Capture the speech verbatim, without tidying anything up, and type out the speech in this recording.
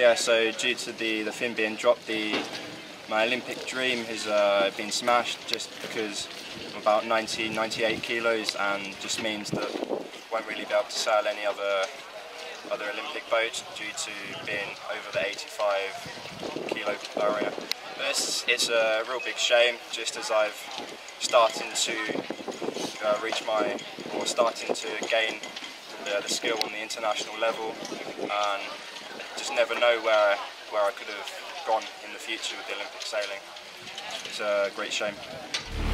Yeah, so due to the, the fin being dropped, the, my Olympic dream has uh, been smashed just because I'm about ninety, ninety-eight kilos, and just means that I won't really be able to sail any other other Olympic boat due to being over the eighty-five kilo barrier. But it's, it's a real big shame, just as I've starting to uh, reach my, or starting to gain the, the skill on the international level, and just never know where, where I could have gone in the future with the Olympic sailing. It's a great shame.